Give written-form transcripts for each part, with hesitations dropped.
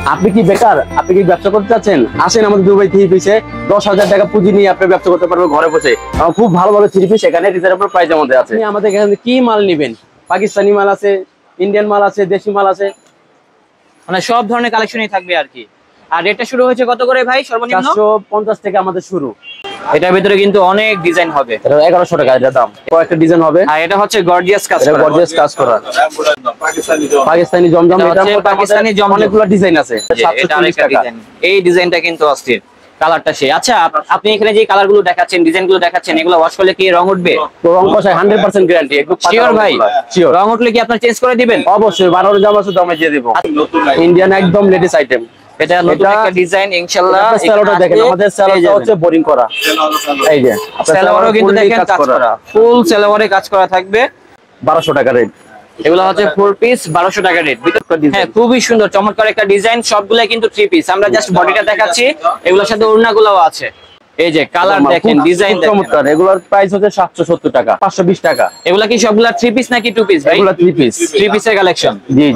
আপনি কি বেকার? আপনি কি ব্যবসা করতে চাচ্ছেন? আসেন আমাদের দুবাই থ্রি পিসে 10,000 টাকা পুঁজি নিয়ে আপনি ব্যবসা করতে পারবেন ঘরে বসে। খুব ভালো ভালো থ্রি পিস এখানে রিজনেবল প্রাইস আমাদের আছে। আমাদের এখানে কি মাল নেবেন? পাকিস্তানি মাল আছে, ইন্ডিয়ান মাল আছে, দেশি মাল আছে, মানে সব ধরনের কালেকশনই থাকবে আর কি। আর রেটটা শুরু হয়েছে কত করে ভাই সর্বনিম্ন? 450 থেকে আমাদের শুরু। এটার ভিতরে কিন্তু অনেক ডিজাইন হবে। এটা 1100 টাকা এটা দাম। কয়েকটা ডিজাইন হবে। আর এটা হচ্ছে গর্জিয়াস কাজ করা। গর্জিয়াস কাজ করা। পাকিস্তানি জমজম, এটা পাকিস্তানি জমজম অনেকগুলো ডিজাইন আছে। এটা আরেকটা ডিজাইন। এই ডিজাইনটা কিন্তু অস্থির। কালারটা সেই। আচ্ছা, আপনি এখানে যে কালারগুলো দেখাচ্ছেন, ডিজাইনগুলো দেখাচ্ছেন, এগুলো ওয়াশ করলে কি রং উঠবে? তো রং কষায় 100% গ্যারান্টি। একদম শিওর ভাই? শিওর। রং উঠলে কি আপনারা চেঞ্জ করে দিবেন? অবশ্যই 12 জামা আছে দামে দিয়ে দেব। ইন্ডিয়ান একদম লেটেস্ট আইটেম। এটা নতুন একটা ডিজাইন ইনশাআল্লাহ। স্যালোটা দেখেন, আমাদের স্যালোটা হচ্ছে বোরিং করা। এই যে স্যালোয়ারও কিন্তু দেখেন কাজ করা, ফুল স্যালোয়ারে কাজ করা থাকবে। 1200 টাকা রেট। এগুলো হচ্ছে 4 পিস 1200 টাকা রেট। হ্যাঁ, খুবই সুন্দর চমৎকার একটা ডিজাইন। সবগুলাই কিন্তু 3 পিস। আমরা জাস্ট বডিটা দেখাচ্ছি, এগুলোর সাথে ওড়নাগুলোও আছে। এই যে কালার দেখেন, ডিজাইন দেখেন, চমৎকার। এগুলোর প্রাইস হচ্ছে 770 টাকা, 520 টাকা। এগুলা কি সবগুলা 3 পিস নাকি 2 পিস ভাই? এগুলো 3 পিস। 3 পিসের কালেকশন। জি।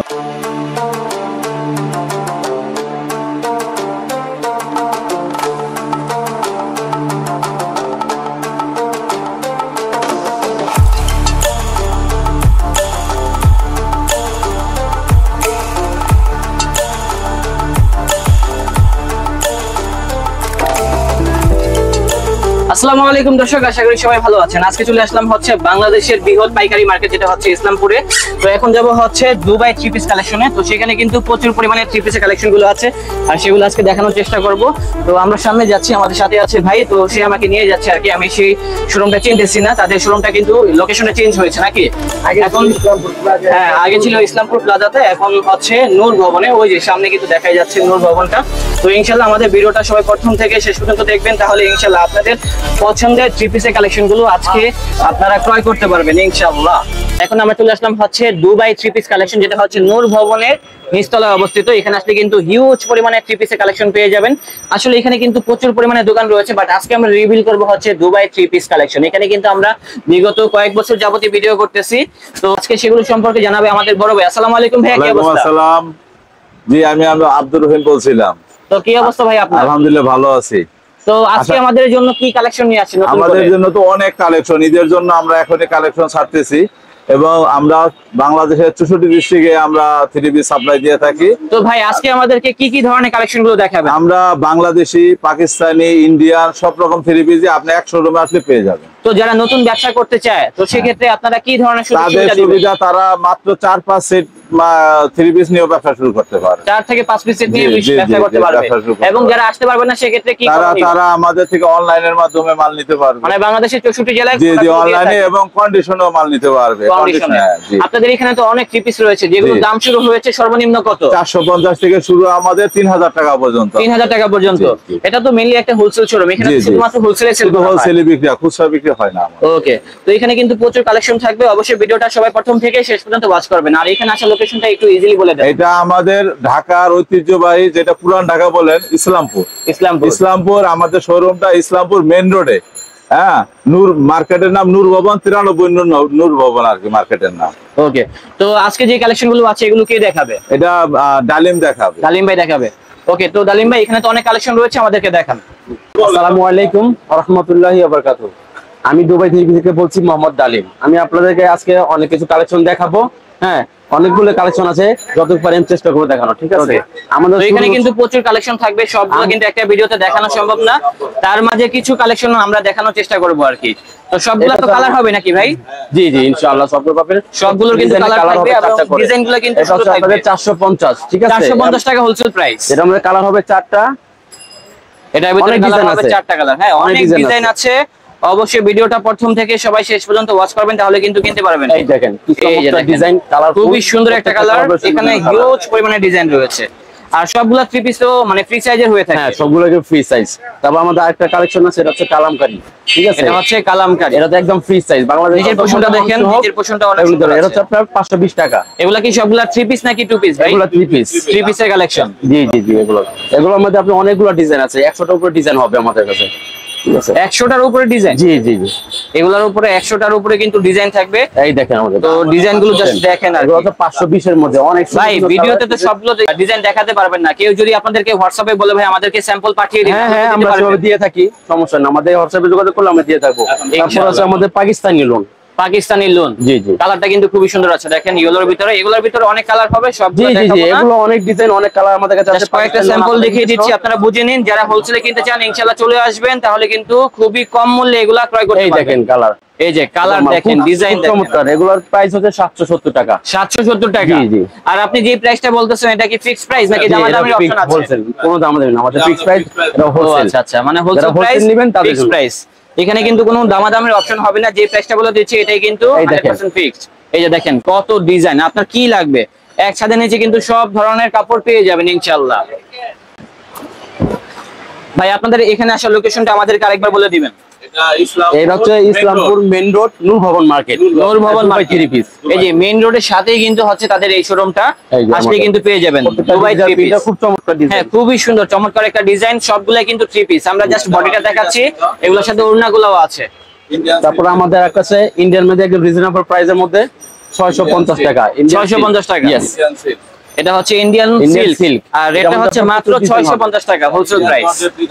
আসসালামু আলাইকুম দর্শক, আশা করি সবাই ভালো আছেন। আজকে চলে আসলাম হচ্ছে বাংলাদেশের বৃহৎ পাইকারি মার্কেট, যেটা হচ্ছে ইসলামপুরে। তো এখন যাব হচ্ছে দুবাই থ্রি পিস কালেকশনে। তো সেখানে কিন্তু প্রচুর পরিমাণে থ্রি পিসের কালেকশন গুলো আছে, আর সেগুলো আজকে দেখানোর চেষ্টা করব। তো আমরা সামনে যাচ্ছি, আমাদের সাথে আছে ভাই। তো সে আমাকে নিয়ে যাচ্ছে আর কি। আমি সেই শোরুমটা চিনতেছি না, তাদের শোরুমটা কিন্তু লোকেশনে চেঞ্জ হয়েছে নাকি? এখন হ্যাঁ, আগে ছিল ইসলামপুর প্লাজাতে, এখন হচ্ছে নূর ভবনে। ওই যে সামনে কিন্তু দেখাই যাচ্ছে নূর ভবনটা। তো ইনশাল্লাহ আমাদের ভিডিওটা সবাই প্রথম থেকে শেষ পর্যন্ত দেখবেন, তাহলে ইনশাল্লাহ আপনাদের পছন্দের থ্রি পিসের কালেকশন গুলো আজকে আপনারা ক্রয় করতে পারবেন ইনশাআল্লাহ। এখন আমরা চলে আসলাম হচ্ছে দুবাই থ্রি পিস কালেকশন, যেটা হচ্ছে নূর ভবনের নিচতলায় অবস্থিত। এখানে আসলে কিন্তু হিউজ পরিমাণে থ্রি পিসের কালেকশন পেয়ে যাবেন। আসলে এখানে কিন্তু প্রচুর পরিমাণে দোকান রয়েছে, বাট আজকে আমরা রিভিল করব হচ্ছে দুবাই থ্রি পিস কালেকশন। এখানে কিন্তু আমরা বিগত কয়েক বছর যাবতীয় ভিডিও করতেছি। তো আজকে সেগুলো সম্পর্কে জানাবে আমাদের বড় ভাই। আসসালামু আলাইকুম ভাই, কি অবস্থা? আসসালাম জি, আমি আব্দুর রহিম বলছিলাম। তো কি অবস্থা ভাই আপনার? আলহামদুলিল্লাহ ভালো আছি। তো আজকে আমাদের জন্য কি কালেকশন নিয়ে আসছেন? আমাদের জন্য তো অনেক কালেকশন, ঈদের জন্য আমরা এখনই কালেকশন ছাড়তেছি, এবং আমরা বাংলাদেশের 64 ডিস্ট্রিক্টে আমরা থ্রি পিস সাপ্লাই দিয়ে থাকি। তো ভাই আজকে আমাদেরকে কি কি ধরনের কালেকশন গুলো দেখাবেন? আমরা বাংলাদেশি, পাকিস্তানি, ইন্ডিয়ান সব রকম থ্রি পিস আপনি এক শোরুমে আসলে পেয়ে যাবেন। তো যারা নতুন ব্যবসা করতে চায়, তো সেক্ষেত্রে আপনারা কি ধরনের সুবিধা? তারা মাত্র 4-5 সেট থ্রি পিস নিয়ে ব্যবসা শুরু করতে পারে। 4 থেকে 5 পিস সেট নিয়ে ব্যবসা করতে পারবে। এবং যারা আসতে পারবে না সেক্ষেত্রে কি তারা আমাদের থেকে অনলাইনের মাধ্যমে মাল নিতে পারবে। মানে বাংলাদেশের 64 জেলায় জি অনলাইনে এবং কন্ডিশনেও মাল নিতে পারবে। আপনাদের এখানে তো অনেক থ্রি পিস রয়েছে, যেগুলো দাম শুরু হয়েছে সর্বনিম্ন কত? 450 থেকে শুরু, আমাদের 3000 টাকা পর্যন্ত। 3000 টাকা পর্যন্ত। এটা তো মেইনলি একটা হোলসেল শোরুম, এখানে শুধুমাত্র হোলসেলে সেল করা হয়, হোলসেলে বিক্রি হয়, খুচরা বিক্রি হয় না। ওকে। তো এখানে কিন্তু প্রচুর কালেকশন থাকবে, অবশ্যই ভিডিওটা সবাই প্রথম থেকে শেষ পর্যন্ত ওয়াচ করবেন। আর এখানে আসা লোকেশনটা একটু ইজিলি বলে দেন। এটা আমাদের ঢাকার ঐতিহ্যবাহী, যেটা পুরান ঢাকা বলেন, ইসলামপুর। ইসলামপুর আমাদের শোরুমটা ইসলামপুর মেইন রোডে। হ্যাঁ, নূর মার্কেটের নাম নূর ভবন, 93 নূর ভবন আর কি মার্কেটের নাম। ওকে। তো আজকে যে কালেকশন গুলো আছে এগুলো কে দেখাবে? এটা ডালিম দেখাবে। ডালিম ভাই দেখাবে। ওকে। তো ডালিম ভাই, এখানে তো অনেক কালেকশন রয়েছে, আমাদেরকে দেখান। আসসালামু আলাইকুম ওয়া রাহমাতুল্লাহি ওয়া বারাকাতুহু। আমি দুবাই থেকে বলছি মোহাম্মদ ডালিম। আমি আপনাদেরকে আজকে অনেক কিছু কালেকশন দেখাবো। হ্যাঁ, অনেকগুলো কালেকশন আছে, যতটুকু পারি চেষ্টা করব দেখানো। ঠিক আছে? আমাদের এখানে কিন্তু প্রচুর কালেকশন থাকবে, সবগুলো কিন্তু একটা ভিডিওতে দেখানো সম্ভব না। তার মাঝে কিছু কালেকশন আমরা দেখানোর চেষ্টা করব আর কি। তো সবগুলো তো কালার হবে নাকি ভাই? জি জি, ইনশাআল্লাহ সবগুলো পাবেন। সবগুলোর কিন্তু কালার থাকবে এবং ডিজাইনগুলো কিন্তু শুধু থাকবে। 450, ঠিক আছে? 450 টাকা হোলসেল প্রাইস। এর মধ্যে কালার হবে 4টা। এটার ভিতরে কালার হবে 4টা কালার। হ্যাঁ, অনেক ডিজাইন আছে। অবশ্যই ভিডিওটা প্রথম থেকে সবাই শেষ পর্যন্ত ওয়াচ করবেন, তাহলে কিন্তু কিনতে পারবেন। এই দেখেন কি চমৎকার ডিজাইন, কালার খুবই সুন্দর একটা কালার। এখানে হিউজ পরিমাণে ডিজাইন রয়েছে, আর সবগুলা থ্রি পিস তো মানে ফ্রি সাইজের হয়ে থাকে। হ্যাঁ, সবগুলোকে ফ্রি সাইজ। তারপর আমাদের আরেকটা কালেকশন আছে, এটা হচ্ছে কালামকারী। ঠিক আছে? এটা হচ্ছে কালামকারী, এটা তো একদম ফ্রি সাইজ। বাংলাদেশের পোশনটা দেখেন, নিজের পোশনটা অনেক সুন্দর। এটা হচ্ছে আপনার 520 টাকা। এগুলা কি সবগুলা থ্রি পিস নাকি টু পিস ভাই? এগুলা থ্রি পিস। থ্রি পিসের কালেকশন। জি জি জি, এগুলোর মধ্যে আপনি অনেকগুলো ডিজাইন আছে, 100টার উপরে ডিজাইন হবে আমাদের কাছে। ঠিক আছে 100টার উপরে ডিজাইন। জি জি জি, এগুলোর উপরে 100টার উপরে কিন্তু ডিজাইন থাকবে। এই দেখেন আমাদের তো ডিজাইন গুলো জাস্ট দেখেন আর এগুলো তো 520 এর মধ্যে অনেক ভাই ভিডিওতে তো সবগুলো ডিজাইন দেখাতে পারবেন না, কেউ যদি আপনাদেরকে হোয়াটসঅ্যাপে বলে ভাই আমাদেরকে স্যাম্পল পাঠিয়ে দিন, হ্যাঁ হ্যাঁ আমরা সেভাবে দিয়ে থাকি, সমস্যা না, আমাদের হোয়াটসঅ্যাপে যোগাযোগ করলে আমরা দিয়ে থাকবো। তারপর আছে আমাদের পাকিস্তানি লোন। পাকিস্তানি লোন, জি জি, কালারটা কিন্তু খুবই সুন্দর আছে দেখেন ইয়েলোর ভিতরে। এগুলোর ভিতরে অনেক কালার হবে, সব জি জি জি, এগুলো অনেক ডিজাইন অনেক কালার আমাদের কাছে আছে। কয়েকটা স্যাম্পল দেখিয়ে দিচ্ছি, আপনারা বুঝে নিন। যারা হোলসেলে কিনতে চান ইনশাআল্লাহ চলে আসবেন, তাহলে কিন্তু খুবই কম মূল্যে এগুলা ক্রয় করতে পারবেন। এই দেখেন কালার, এই যে কালার দেখেন, ডিজাইন দেখেন, চমৎকার। এগুলোর প্রাইস হচ্ছে 770 টাকা। 770 টাকা। জি জি। আর আপনি যে প্রাইসটা বলতেছেন এটা কি ফিক্সড প্রাইস নাকি দামাদামির অপশন আছে? হোলসেল, কোনো দামাদামি না, আমাদের ফিক্সড প্রাইস। এটা হোলসেল। আচ্ছা আচ্ছা, মানে হোলসেল প্রাইস নেবেন তাদের ফিক্সড প্রাইস, এখানে কিন্তু কোনো দামাদামির অপশন হবে না। যে প্রাইসটা বলে দিচ্ছি এটাই কিন্তু 100% ফিক্সড। এই যে দেখেন কত ডিজাইন, আপনার কি লাগবে একসাথে নিচে কিন্তু সব ধরনের কাপড় পেয়ে যাবেন ইনশাআল্লাহ। ভাই আপনাদের এখানে আসার লোকেশনটা আমাদেরকে আরেকবার বলে দিবেন। এটা হচ্ছে ইসলামপুর মেইন রোড, নূর ভবন মার্কেট। নূর ভবন মার্কেট, এই যে মেইন রোডের সাথেই কিন্তু হচ্ছে তাদের এই শোরুমটা, আসলে কিন্তু পেয়ে যাবেন দুবাই থ্রি পিস। খুব চমৎকার ডিজাইন, হ্যাঁ খুবই সুন্দর চমৎকার একটা ডিজাইন, সবগুলাই কিন্তু থ্রি পিস। আমরা জাস্ট বডিটা দেখাচ্ছি, এগুলোর সাথে ওড়নাগুলোও আছে। তারপর আমাদের কাছে ইন্ডিয়ান মধ্যে একদম রিজনেবল প্রাইসের মধ্যে 650 টাকা। 650 টাকা, ইয়েস, এটা হচ্ছে ইন্ডিয়ান সিল্ক, আর রেটটা হচ্ছে মাত্র 650 টাকা হোলসেল প্রাইস।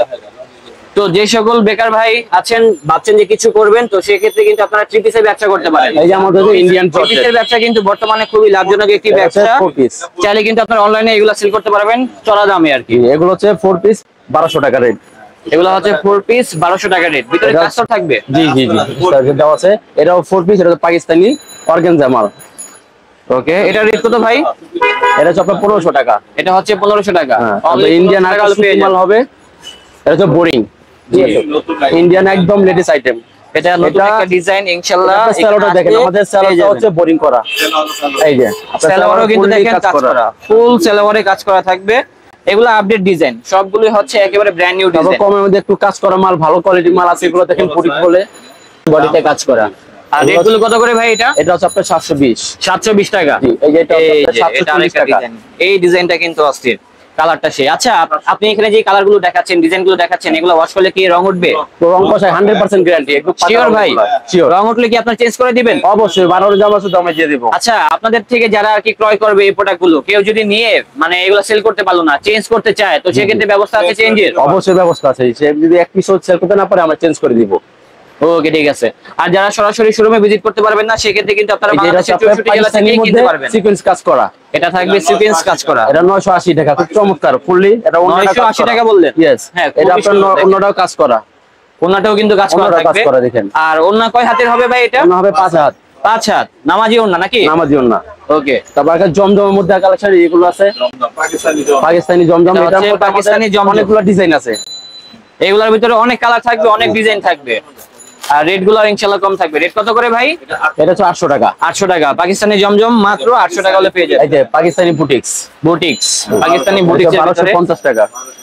তো যে সকল বেকার ভাই আছেন ভাবছেন যে কিছু করবেন, তো সেই ক্ষেত্রে কিন্তু আপনারা থ্রি পিসের ব্যবসা করতে পারেন। এই যে আমাদের ইন্ডিয়ান থ্রি পিসের ব্যবসা কিন্তু বর্তমানে খুবই লাভজনক একটি ব্যবসা। চাইলে কিন্তু আপনারা অনলাইনে এগুলো সেল করতে পারবেন চড়া দামে আর কি। এগুলো হচ্ছে 4 পিস 1200 টাকা রেট। এগুলো হচ্ছে 4 পিস 1200 টাকা রেট, ভিতরে কাস্টম থাকবে। জি জি জি, টার্গেট দেওয়া আছে। এটাও 4 পিস, এটা পাকিস্তানি অর্গানজা মাল। ওকে, এটা রেট কত ভাই? এটা হচ্ছে আপনার 1500 টাকা। এটা হচ্ছে 1500 টাকা। ইন্ডিয়ান মাল হবে। এটা হচ্ছে বোরিং, ইন্ডিয়ান একদম লেটেস্ট আইটেম। এটা নতুন একটা ডিজাইন ইনশাআল্লাহ। স্যালোটা দেখেন, আমাদের স্যালোটা হচ্ছে বোরিং করা। এই যে স্যালোয়ারও কিন্তু দেখেন কাজ করা, ফুল স্যালোয়ারে কাজ করা থাকবে। এগুলো আপডেট ডিজাইন, সবগুলো হচ্ছে একেবারে ব্র্যান্ড নিউ ডিজাইন। কমের মধ্যে একটু কাজ করা মাল, ভালো কোয়ালিটির মাল আছে। এগুলো দেখেন বুটিক বলে, বডিতে কাজ করা। আর রেটগুলো কত করে ভাই? এটা হচ্ছে আপনার 720 টাকা। এই যে এটা এটা আরেকটা ডিজাইন, এই ডিজাইনটা কিন্তু অস্থির, কালারটা সেই। আচ্ছা আপনি এখানে যে কালারগুলো দেখাচ্ছেন, ডিজাইনগুলো দেখাচ্ছেন, এগুলো ওয়াশ করলে কি রং উঠবে? রং কষায় 100% গ্যারান্টি। একদম শিওর ভাই? শিওর। রং উঠলে কি আপনারা চেঞ্জ করে দিবেন? অবশ্যই, 12 দাম আছে, দামে দিয়ে দেব। আচ্ছা আপনাদের থেকে যারা আর কি ক্রয় করবে এই প্রোডাক্টগুলো, কেউ যদি নিয়ে মানে এগুলো সেল করতে পারলো না, চেঞ্জ করতে চায়, তো সেক্ষেত্রে ব্যবস্থা আছে চেঞ্জের? অবশ্যই ব্যবস্থা আছে। সে যদি এক পিসও সেল করতে না পারে আমরা চেঞ্জ করে দিব। ওকে ঠিক আছে। আর যারা সরাসরি শোরুমে ভিজিট করতে পারবেন না, সেক্ষেত্রে কিন্তু আপনারা বাংলাদেশের 64 জেলা থেকে কিনতে পারবেন। সিকোয়েন্স কাজ করা, এটা থাকবে সিকোয়েন্স কাজ করা। এটা 980 টাকা, খুব চমৎকার ফুললি। এটা 980 টাকা বললেন? यस, হ্যাঁ এটা আপনার অন্যটাও কাজ করা, ওন্নাটাও কিন্তু কাজ করা থাকবে। দেখেন। আর ওন্না কয় হাতের হবে ভাই? এটা ওন্না হবে 5 হাত। 5 হাত নামাজি ওন্না নাকি? নামাজি ওন্না। ওকে। তারপর একটা জমজমের মধ্যে কালেকশন এগুলো আছে, পাকিস্তানি জমজম। এটা মধ্যে পাকিস্তানি জমজম অনেকগুলো ডিজাইন আছে। এগুলোর ভিতরে অনেক কালার থাকবে, অনেক ডিজাইন থাকবে। আর রেট গুলো ইনশাআল্লাহ কম থাকবে। রেট কত করে ভাই? এটা হচ্ছে 800 টাকা। 800 টাকা পাকিস্তানি জমজম, মাত্র 800 টাকা হলে পেয়ে যাবেন। এই যে পাকিস্তানি বুটিক্স, পাকিস্তানি বুটিক্স 1250 টাকা।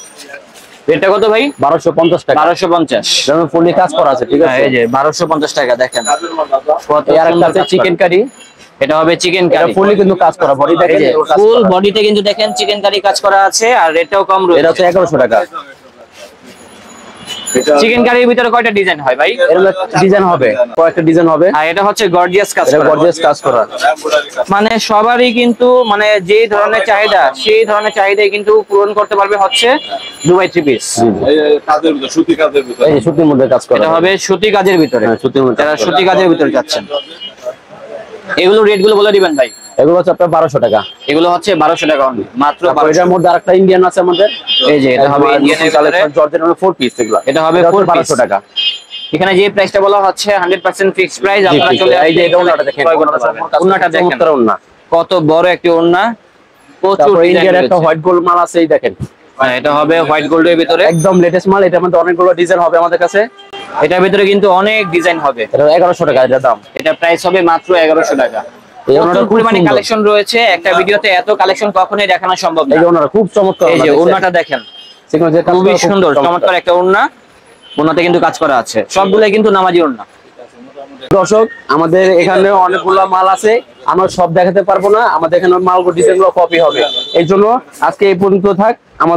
রেটটা কত ভাই? 1250 টাকা। 1250, যেমন ফুললি কাজ করা আছে, ঠিক আছে। এই যে 1250 টাকা দেখেন। আর একটা আছে চিকেন কারি, এটা হবে চিকেন কারি। এটা ফুললি কিন্তু কাজ করা, বডি দেখেন, ফুল বডিতে কিন্তু দেখেন চিকেন কারি কাজ করা আছে। আর রেটটাও কম রয়েছে। এটা হচ্ছে 1100 টাকা। চিকেন কারির ভিতরে কয়টা ডিজাইন হয় ভাই? এর ডিজাইন হবে, কয়েকটা ডিজাইন হবে। আর এটা হচ্ছে গর্জিয়াস কাজ করা, গর্জিয়াস কাজ করা। মানে সবারই কিন্তু মানে যে ধরনের চাহিদা, সেই ধরনের চাহিদাই কিন্তু পূরণ করতে পারবে হচ্ছে দুবাই থ্রি পিস। কাজের ভিতর, সুতি কাজের ভিতর, এই সুতির মধ্যে কাজ করা। এটা হবে সুতি কাজের ভিতরে। হ্যাঁ, সুতির মধ্যে। যারা সুতি কাজের ভিতরে যাচ্ছেন, এগুলো রেট গুলো বলে দিবেন ভাই। এগুলো হচ্ছে আপনার 1200 টাকা। এগুলো হচ্ছে 1200 টাকা অনলি, মাত্র 1200। এটার মধ্যে আরেকটা ইন্ডিয়ান আছে আমাদের, এই যে এটা হবে ইন্ডিয়ানের কালেকশন, জর্জের 4 পিস। এগুলো এটা হবে 1200 টাকা। এখানে যে প্রাইসটা বলা হচ্ছে 100% ফিক্সড প্রাইস। আপনারা চলে আসলে এই যে এটা ওন্নাটা দেখেন, ওন্নাটা দেখেন কত বড় একটি ওন্না, প্রচুর ইন্ডিয়ার একটা হোয়াইট গোল্ড মাল আছে, এই দেখেন। হ্যাঁ এটা হবে হোয়াইট গোল্ডের ভিতরে, একদম লেটেস্ট মাল। এটার মধ্যে অনেকগুলো ডিজাইন হবে আমাদের কাছে। এটার ভিতরে কিন্তু অনেক ডিজাইন হবে। এটা 1100 টাকা এটা দাম। এটা প্রাইস হবে মাত্র 1100 টাকা। প্রচুর পরিমাণে কালেকশন রয়েছে, একটা ভিডিওতে এত কালেকশন কখনোই দেখানো সম্ভব না। এই যে ওন্নাটা খুব চমৎকার। এই যে ওন্নাটা দেখেন, খুবই সুন্দর চমৎকার একটা ওন্না। ওন্নাতে কিন্তু কাজ করা আছে, সবগুলাই কিন্তু নামাজি ওন্না। দর্শক, আমাদের এখানে অনেকগুলো মাল আছে, আমরা সব দেখাতে পারবো না। আমাদের এখানে মালগুলো ডিজাইনগুলো কপি হবে, এই জন্য আজকে এই পর্যন্ত থাক। আমাদের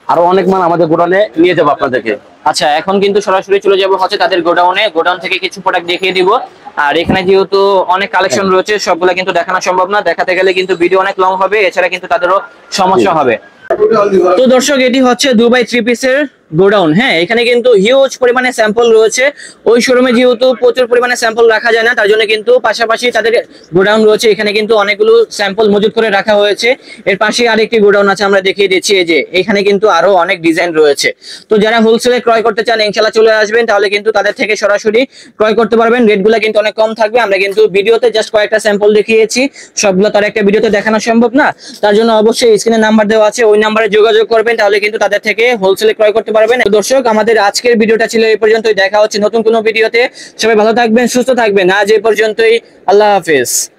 আরো অনেক মাল আমাদের গোডাউনে নিয়ে যাবো আপনাদেরকে। আচ্ছা, এখন কিন্তু সরাসরি চলে যাব হচ্ছে তাদের গোডাউনে, গোডাউন থেকে কিছু প্রোডাক্ট দেখিয়ে দিব। আর এখানে যেহেতু অনেক কালেকশন রয়েছে, সবগুলা কিন্তু দেখানো সম্ভব না, দেখাতে গেলে কিন্তু ভিডিও অনেক লং হবে, এছাড়া কিন্তু তাদেরও সমস্যা হবে। তো দর্শক, এটি হচ্ছে দুবাই থ্রি পিসের গোডাউন। হ্যাঁ, এখানে কিন্তু হিউজ পরিমাণে স্যাম্পল রয়েছে। ওই শোরুমে যেহেতু প্রচুর পরিমাণে স্যাম্পল রাখা যায় না, তার জন্য কিন্তু পাশাপাশি তাদের গোডাউন রয়েছে। এখানে কিন্তু অনেকগুলো স্যাম্পল মজুত করে রাখা হয়েছে। এর পাশে আরেকটি গোডাউন আছে, আমরা দেখিয়ে দিচ্ছি। এই যে এখানে কিন্তু আরো অনেক ডিজাইন রয়েছে। তো যারা হোলসেলে ক্রয় করতে চান ইনশাআল্লাহ চলে আসবেন, তাহলে কিন্তু তাদের থেকে সরাসরি ক্রয় করতে পারবেন। রেটগুলো কিন্তু অনেক কম থাকবে। আমরা কিন্তু ভিডিওতে জাস্ট কয়েকটা স্যাম্পল দেখিয়েছি, সবগুলো তার একটা ভিডিওতে দেখানো সম্ভব না। তার জন্য অবশ্যই স্ক্রিনে নাম্বার দেওয়া আছে, ওই নাম্বারে যোগাযোগ করবেন, তাহলে কিন্তু তাদের থেকে হোলসেলে ক্রয় করতে পারবেন। দর্শক, আমাদের আজকের ভিডিওটা ছিল এই পর্যন্তই। দেখা হচ্ছে নতুন কোনো ভিডিওতে। সবাই ভালো থাকবেন, সুস্থ থাকবেন। আজ এই পর্যন্তই, আল্লাহ হাফেজ।